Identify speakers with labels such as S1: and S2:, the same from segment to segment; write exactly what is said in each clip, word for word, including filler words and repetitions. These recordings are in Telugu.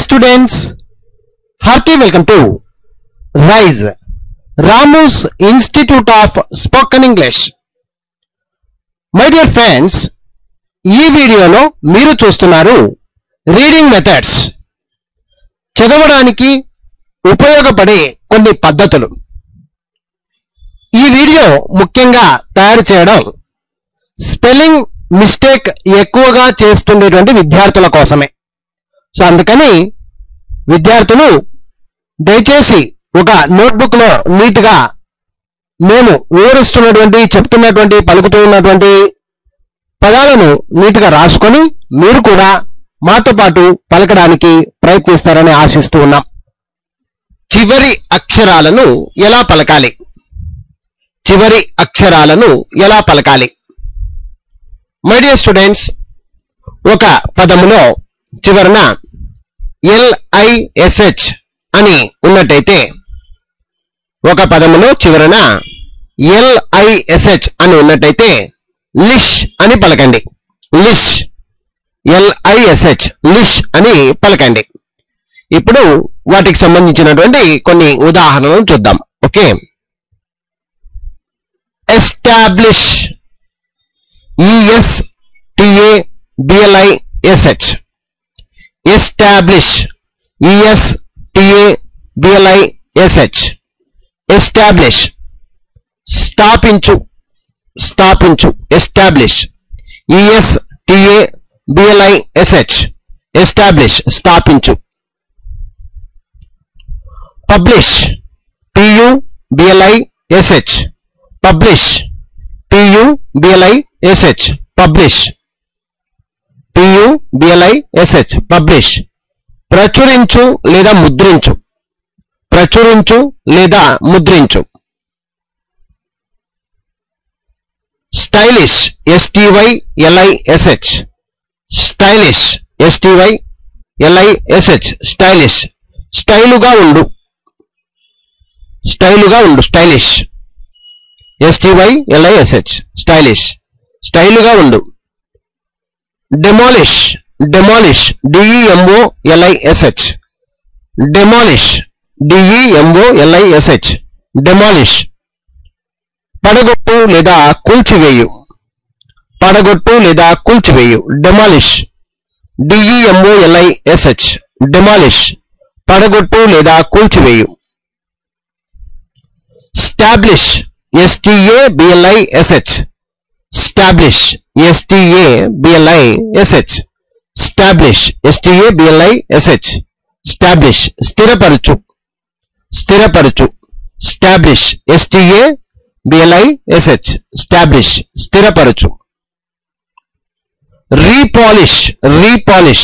S1: students, hearty welcome to RISE, Ramu's Institute of Spoken English. My dear friends, ఈ వీడియోలో మీరు చూస్తున్నారు రీడింగ్ మెథడ్స్, చదవడానికి ఉపయోగపడే కొన్ని పద్ధతులు. ఈ వీడియో ముఖ్యంగా తయారు చేయడం స్పెల్లింగ్ మిస్టేక్ ఎక్కువగా చేస్తుండేటువంటి విద్యార్థుల కోసమే. సో అందుకని విద్యార్థులు దయచేసి ఒక నోట్బుక్ లో నీట్ గా మేము వివరిస్తున్నటువంటి చెప్తున్నటువంటి పలుకుతూ ఉన్నటువంటి పదాలను నీట్ గా రాసుకొని మీరు కూడా మాతో పాటు పలకడానికి ప్రయత్నిస్తారని ఆశిస్తూ ఉన్నాం. చివరి అక్షరాలను ఎలా పలకాలి చివరి అక్షరాలను ఎలా పలకాలి మై డియర్ స్టూడెంట్స్, ఒక పదములో చివరన ఎల్ఐఎస్హెచ్ అని ఉన్నట్టయితే ఒక పదములో చివరన ఎల్ఐఎస్హెచ్ అని ఉన్నట్టయితే లిష్ అని పలకండి. లిష్, ఎల్ఐఎస్హెచ్, లిష్ అని పలకండి. ఇప్పుడు వాటికి సంబంధించినటువంటి కొన్ని ఉదాహరణలు చూద్దాం. Okay, establish, ES TA బిఎల్ఐఎస్హెచ్, establish, ES TA బిఎల్ఐఎస్హెచ్, establish. స్థాపించు, స్థాపించు, establish, ES TA బిఎల్ఐఎస్హెచ్, establish, స్థాపించు. Publish, PU బిఎల్ఐఎస్హెచ్, publish, PU బిఎల్ఐఎస్హెచ్, publish, PU బిఎల్ఐఎస్హెచ్, publish. ప్రచురించు లేదా ముద్రించు, ప్రచురించు లేదా ముద్రించు. Stylish, ఎస్టీవైఎల్ఐఎస్హెచ్, stylish, ఎస్టీవైఎల్ఐఎస్హెచ్, stylish. స్టైలుగా ఉండు, స్టైలుగా ఉండు, స్టైలిష్, ఎస్టీవైఎల్ఐఎస్హెచ్, స్టైలిష్, స్టైలుగా ఉండు. Demolish, demolish, డిఈఎంఓఎల్ఐఎస్హెచ్, demolish, డిఈఎంఓఎల్ఐఎస్హెచ్, demolish. పడగొట్టు లేదా కూల్చివేయు, పడగొట్టు లేదా కూల్చివేయు, డెమాలిష్, డిఈఎంఓఎల్ఐఎస్హెచ్, డెమాలిష్, పడగొట్టు లేదా కూల్చివేయు. Establish, ఎస్టీఏబిఎల్ఐఎస్హెచ్, establish, ఎస్టీఏబిఎల్ఐఎస్హెచ్, establish, ఎస్టీఏబిఎల్ఐఎస్హెచ్, establish. స్థిరపరచు, స్థిరపరచు, establish, ఎస్టీఏబిఎల్ఐఎస్హెచ్, establish, స్థిరపరచు. Repolish, repolish,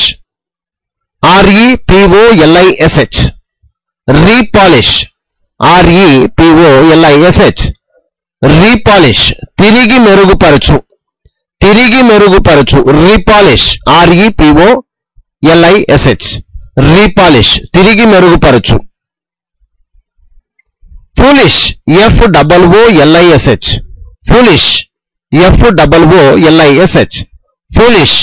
S1: ఆర్ఈపిఓఎల్ఐఎస్హెచ్, repolish, ఆర్ఈపిఓఎల్ఐఎస్హెచ్, repolish. తిరిగి మెరుగుపరచు, తిరిగి మెరుగుపరచు, రీపాలిష్, ఆర్ఈపిఓఎల్ఐఎస్హెచ్, రీపాలిష్, తిరిగి మెరుగుపరచు. Foolish, F డబల్ఓఎల్ఐఎస్హెచ్, foolish, F డబల్ఓఎల్ఐఎస్హెచ్, foolish.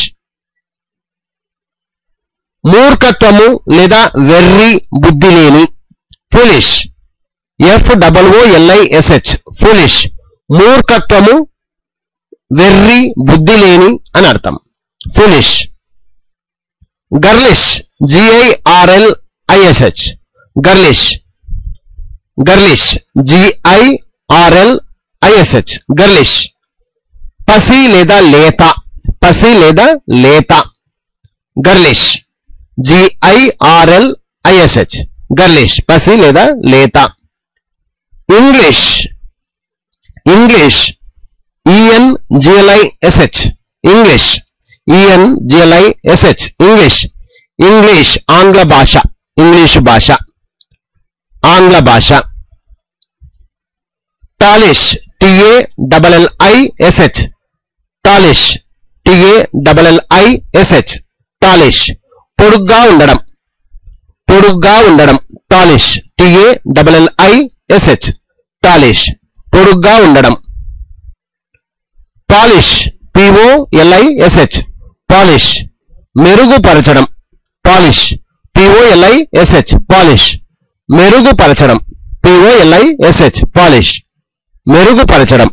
S1: మూర్ఖత్వము లేదా వెర్రి, బుద్ధి లేని, ఫూలిష్, ఎఫ్ డబల్ఓఎల్ఐఎస్హెచ్, ఫూలిష్. మూర్ఖత్వము, వెర్రి, బుద్ధి లేని అని అర్థం, foolish. Girlish, జిఐఆర్ఎల్ఐఎస్హెచ్, girlish, girlish, జిఐఆర్ఎల్ఐఎస్హెచ్, girlish. పసి లేదా లేత, పసి లేదా లేత, గర్లిష్, జిఐఆర్ఎల్ఐఎస్హెచ్, గర్లిష్, పసి లేదా లేత. English, English, ఈఎన్జిఎల్ఐఎస్హెచ్, English, ఈఎన్జిఎల్ఐఎస్హెచ్, English. English, ఆంగ్ల భాష, ఇంగ్లీష్ భాష, ఆంగ్ల భాష. టాలిష్, టిఏ డబల్ఎల్ఐఎస్హెచ్, టాలిష్, టిఏ డబల్ఎల్ఐఎస్హెచ్, టాలిష్. పొడుగ్గా ఉండడం, పొడుగ్గా ఉండడం, టాలిష్, టిఏ డబల్ఎల్ఐఎస్హెచ్, టాలిష్, పొడుగ్గా ఉండడం. పాలిష్, పిఓఎల్ఐఎస్హెచ్, పాలిష్, మెరుగుపరచడం, పాలిష్, పిఓఎల్ఐఎస్హెచ్ పాలిష్ మెరుగుపరచడం, పిఓఎల్ఐఎస్హెచ్ పాలిష్ మెరుగుపరచడం.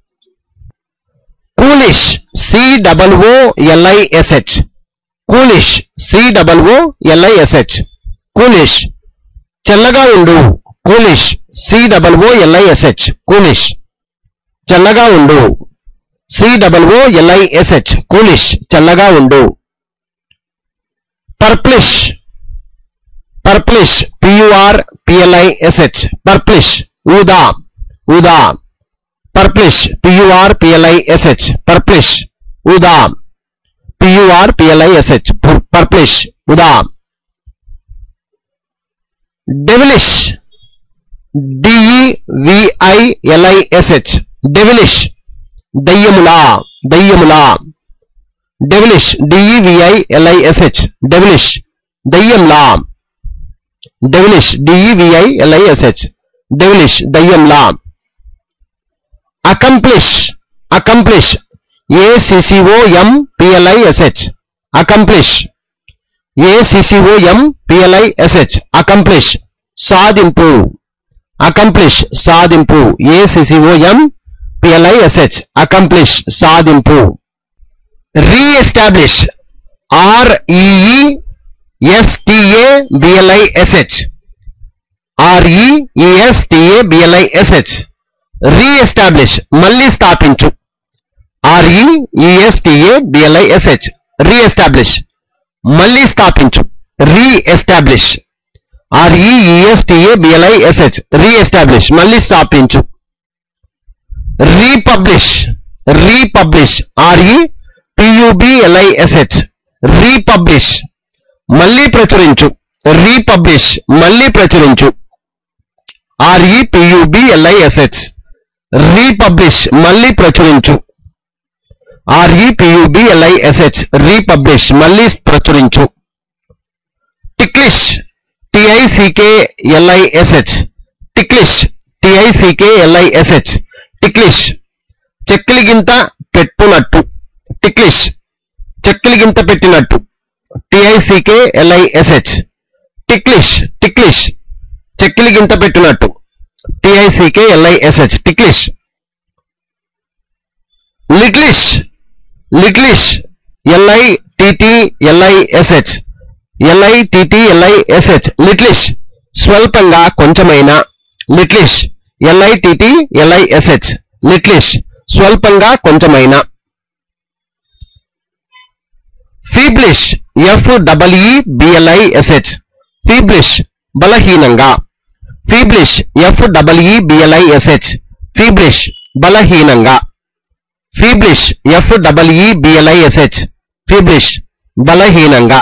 S1: కూలిష్ సిడబ్ల్యూఎల్ఐఎస్హెచ్ కూలిష్ సిడబ్ల్యూఎల్ఐఎస్హెచ్ కూలిష్ చల్లగా ఉండు, కూలిష్ సిడబ్ల్యూఎల్ఐఎస్హెచ్ కూలిష్ చల్లగా ఉండు, సిడబ్ల్యూఎల్ఐఎస్హెచ్ కూలిష్ చల్లగా ఉండు. పర్ప్లిష్ పర్ప్లిష్ పియుఆర్పిఎల్ఐఎస్హెచ్ పర్ప్లిష్ ఊదా ఊదా పర్ప్లిష్ పియుఆర్పిఎల్ఐఎస్హెచ్ పర్ప్లిష్ ఊదా పియుఆర్పిఎల్ఐఎస్హెచ్ పర్ప్లిష్ ఊదా. Devilish డిఈవిఐఎల్ఐఎస్హెచ్ devilish దయ్యములా దయ్యములా devilish డిఈవిఐఎల్ఐఎస్హెచ్ devilish దయ్యంలా devilish డిఈవిఐఎల్ఐఎస్హెచ్ devilish దయ్యంలా. Accomplish accomplish ఏసిసిఓఎంపిఎల్ఐఎస్హెచ్ accomplish ఏసిసిఓఎంపిఎల్ఐఎస్హెచ్ accomplish సాధింపు అకంప్లిష్ సాధింపు ఏసిసిఓఎంపిఎల్ఐఎస్హెచ్ అకంప్లిష్ సాధింపు. రీఎస్టాబ్లిష్ ఆర్ఈఈఎస్టిఏబిఎల్ఐఎస్హెచ్ ఆర్ఈఈఎస్టిఏబిఎల్ఐఎస్హెచ్ రీఎస్టాబ్లిష్ మళ్ళీ స్థాపించు, ఆర్ఈఈఎస్టిఏబిఎల్ఐఎస్హెచ్ రీఎస్టాబ్లిష్ మళ్ళీ స్థాపించు, రీఎస్టాబ్లిష్ ఆర్ఈఈఎస్టిఏబిఎల్ఐఎస్హెచ్ రీఎస్టాబ్లిష్ మళ్ళీ స్థాపించు. రీపబ్లిష్ రీపబ్లిష్ ఆర్ఈపియుబిఎల్ఐఎస్హెచ్ రీపబ్లిష్ మళ్ళీ ప్రచురించు, రీపబ్లిష్ మళ్ళీ ప్రచురించు, ఆర్ఈపియుబిఎల్ఐఎస్హెచ్ రీపబ్లిష్ మళ్ళీ ప్రచురించు, ఆర్ఈపియుబిఎల్ఐఎస్హెచ్ రీపబ్లిష్ మళ్ళీ ప్రచురించు. టిక్లిష్ టిఐసికేఎల్ఐఎస్హెచ్ టిక్లిష్ టిఐసికేఎల్ఐఎస్హెచ్ టిక్లిష్ చెక్కిలిగింత పెట్టునట్టు, టిక్లిష్ చెక్కిలిగింత పెట్టినట్టు, టిఐసికేఎల్ఐఎస్హెచ్ టిక్లిష్ టిక్లిష్ చెక్కిలిగింత పెట్టినట్టు, టిఐసికేఎల్ఐఎస్హెచ్ టిక్లిష్. లిటిలిష్ లిటిలిష్ ఎల్ఐటిటిఎల్ఐఎస్హెచ్ ఎల్ఐటిటిఎల్ఐఎస్హెచ్ లిటిలిష్ స్వల్పంగా కొంచెమైనా, లిటిలిష్ ఎల్ఐటిటిఎల్ఐఎస్హెచ్ లిటిలిష్ స్వల్పంగా కొంచెమైనా. ఫీబ్లిష్ ఎఫ్డబ్ల్యూఈబిఎల్ఐఎస్హెచ్ ఫీబ్లిష్ బలహీనంగా, ఫీబ్లిష్ ఎఫ్డబ్ల్యూఈబిఎల్ఐఎస్హెచ్ ఫీబ్లిష్ బలహీనంగా, ఫీబ్లిష్ ఎఫ్డబ్ల్యూఈబిఎల్ఐఎస్హెచ్ ఫీబ్లిష్ బలహీనంగా.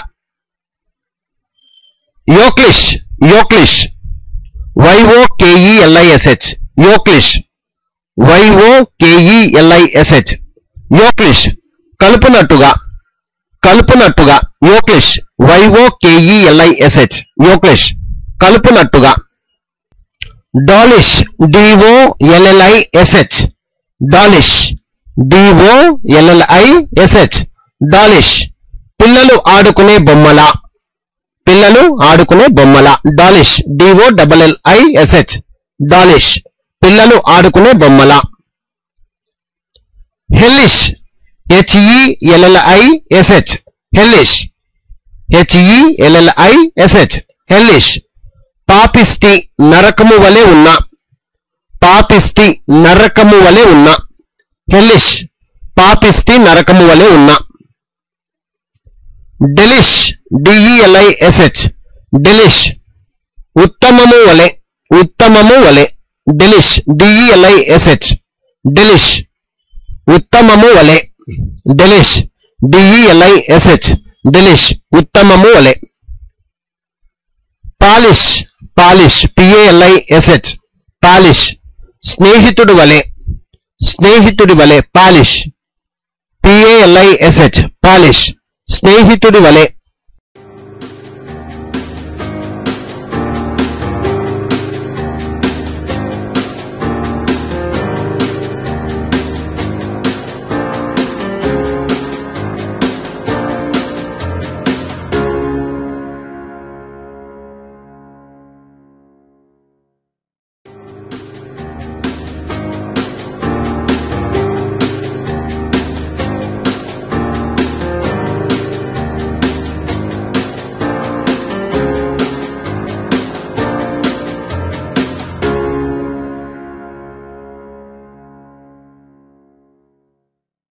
S1: యోక్లిష్ యోక్లిష్ వైఓకేఈఎల్ఐఎస్హెచ్ యోక్లిష్ వైఓకేఈఎల్ఐఎస్హెచ్ యోక్లిష్ కలుపునట్టుగా కలుపునట్టుగా, యోక్లిష్ వైఓకేఈఎల్ఐఎస్హెచ్ యోక్లిష్ కలుపునట్టుగా. డాలిష్ డిఓఎల్ఎల్ఐఎస్హెచ్ డాలిష్ డిఓఎల్ఎల్ఐఎస్హెచ్ డాలిష్ పిల్లలు ఆడుకునే బొమ్మల, పిల్లలు ఆడుకునే బొమ్మల, డాలిష్ డిఓడబ్ల్యూఎల్ఐఎస్హెచ్ డాలిష్ పిల్లలు ఆడుకునే బొమ్మల. హెల్లిష్ హెచ్ఈఎల్ఎల్ఐఎస్హెచ్ హెల్లిష్ హెచ్ఈఎల్ఎల్ఐఎస్హెచ్ హెల్లిష్ పాపిష్టి నరకము వలె ఉన్న, పాపిష్టి నరకము వలె ఉన్న, హెల్లిష్ పాపిష్టి నరకము వలె ఉన్న. డెలిష్ డిఈఎల్ఐఎస్హెచ్ డెలిష్ ఉత్తమము వలె, ఉత్తమము వలె, డెలిష్ డిఈఎల్ఐఎస్హెచ్ డెలిష్ ఉత్తమము వలె, డెలిష్ డిఈఎల్ఐఎస్హెచ్ డెలిష్ ఉత్తమము వలె. పాలిష్ పాలిష్ పిఏఎల్ఐఎస్హెచ్ పాలిష్ స్నేహితుడు వలె, స్నేహితుడి వలె, పాలిష్ పిఏఎల్ఐఎస్హెచ్ పాలిష్ స్నేహితుడి వలె.